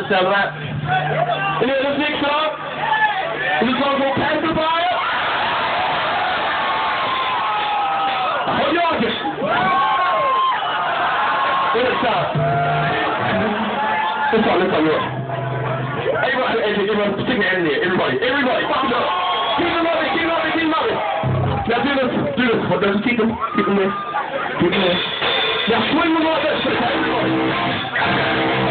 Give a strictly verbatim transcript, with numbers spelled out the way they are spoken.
sound of that? You know this next song? Is this song called Pacifier? What you like it? Where's it sound? This one, this one, look. Everybody, everybody, stick your hand in here. Everybody, everybody, fuck it up. Keep them moving, keep them moving, keep them moving. Now do this, do this. What does keep them? Keep them there. Keep them there. Now swing them like this. Everybody.